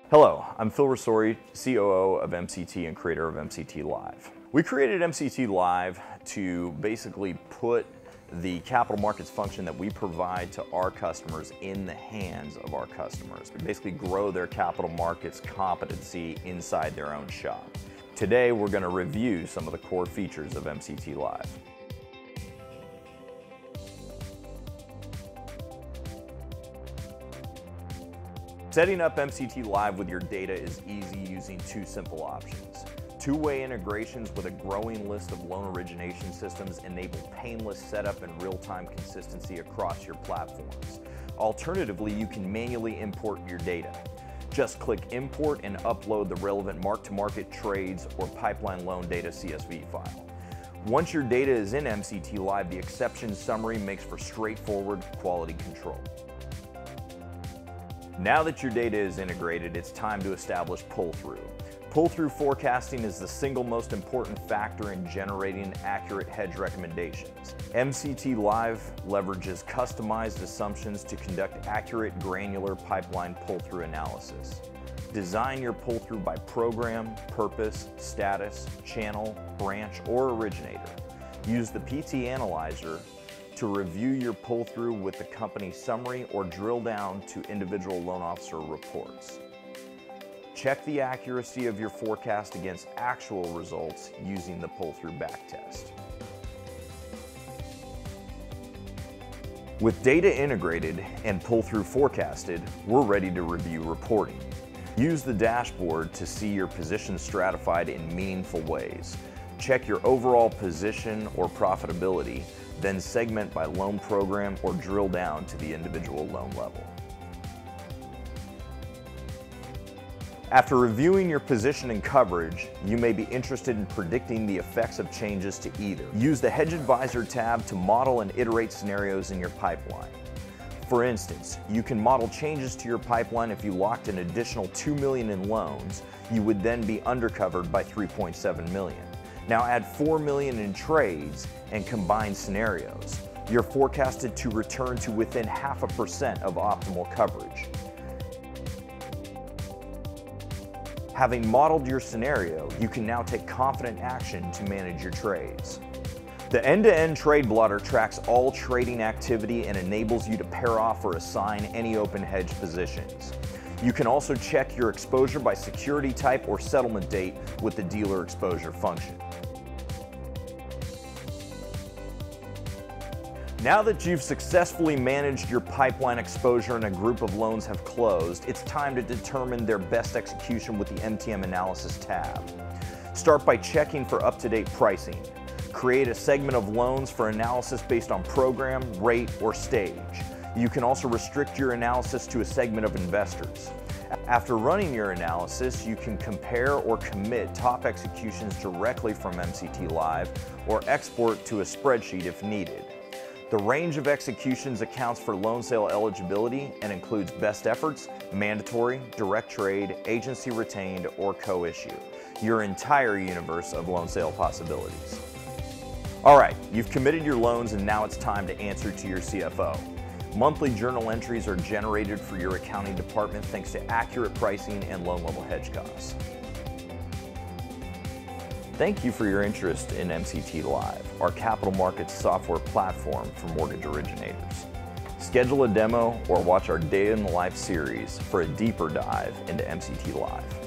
Hello, I'm Phil Rosori, COO of MCT and creator of MCTlive. We created MCTlive to basically put the capital markets function that we provide to our customers in the hands of our customers. We basically grow their capital markets competency inside their own shop. Today, we're going to review some of the core features of MCTlive. Setting up MCTlive with your data is easy using two simple options. Two-way integrations with a growing list of loan origination systems enable painless setup and real-time consistency across your platforms. Alternatively, you can manually import your data. Just click Import and upload the relevant mark-to-market trades or pipeline loan data CSV file. Once your data is in MCTlive, the exception summary makes for straightforward quality control. Now that your data is integrated, it's time to establish pull-through. Pull-through forecasting is the single most important factor in generating accurate hedge recommendations. MCTlive leverages customized assumptions to conduct accurate, granular pipeline pull-through analysis. Design your pull-through by program, purpose, status, channel, branch, or originator. Use the PT Analyzer to review your pull-through with the company summary or drill down to individual loan officer reports. Check the accuracy of your forecast against actual results using the pull-through backtest. With data integrated and pull-through forecasted, we're ready to review reporting. Use the dashboard to see your position stratified in meaningful ways. Check your overall position or profitability, then segment by loan program or drill down to the individual loan level. After reviewing your position and coverage, you may be interested in predicting the effects of changes to either. Use the Hedge Advisor tab to model and iterate scenarios in your pipeline. For instance, you can model changes to your pipeline if you locked an additional $2 million in loans, you would then be undercovered by $3.7 million. Now add $4 million in trades and combine scenarios. You're forecasted to return to within 0.5% of optimal coverage. Having modeled your scenario, you can now take confident action to manage your trades. The end-to-end trade blotter tracks all trading activity and enables you to pair off or assign any open hedge positions. You can also check your exposure by security type or settlement date with the dealer exposure function. Now that you've successfully managed your pipeline exposure and a group of loans have closed, it's time to determine their best execution with the MTM Analysis tab. Start by checking for up-to-date pricing. Create a segment of loans for analysis based on program, rate, or stage. You can also restrict your analysis to a segment of investors. After running your analysis, you can compare or commit top executions directly from MCTlive or export to a spreadsheet if needed. The range of executions accounts for loan sale eligibility and includes best efforts, mandatory, direct trade, agency retained, or co-issue. Your entire universe of loan sale possibilities. All right, you've committed your loans and now it's time to answer to your CFO. Monthly journal entries are generated for your accounting department thanks to accurate pricing and loan level hedge costs. Thank you for your interest in MCTlive, our capital markets software platform for mortgage originators. Schedule a demo or watch our Day in the Life series for a deeper dive into MCTlive.